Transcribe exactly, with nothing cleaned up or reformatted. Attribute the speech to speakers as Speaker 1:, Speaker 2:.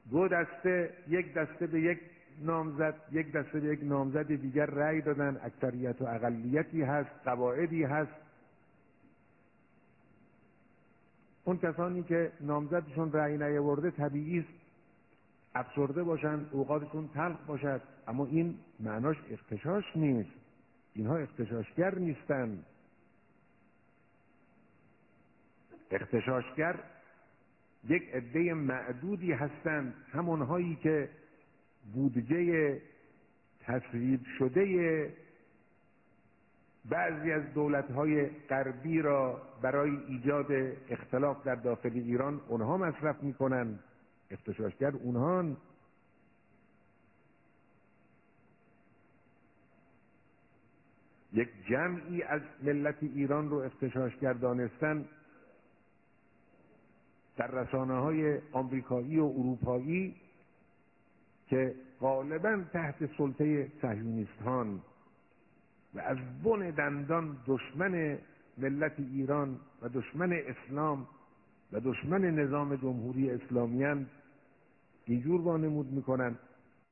Speaker 1: دو دسته، یک دسته به یک نامزد، یک دسته به یک نامزد دیگر رأی دادن. اکثریت و اقلیتی هست، قواعدی هست. اون کسانی که نامزدشون رأی نیاورده طبیعی است افسرده باشن، اوقاتشون تلخ باشد، اما این معناش اغتشاش نیست. اینها اغتشاشگر نیستن. اغتشاشگر یک عده معدودی هستند، همونهایی که بودجه تصویب شده بعضی از دولت‌های غربی را برای ایجاد اختلاف در داخل ایران اونها مصرف می‌کنند. اغتشاشگر اونهان. یک جمعی از ملت ایران رو اغتشاشگر دانستن در رسانه‌های آمریکایی و اروپایی که غالباً تحت سلطه صهیونیست‌هان و از بن دندان دشمن ملت ایران و دشمن اسلام و دشمن نظام جمهوری اسلامی اند، اینجور وانمود میکنن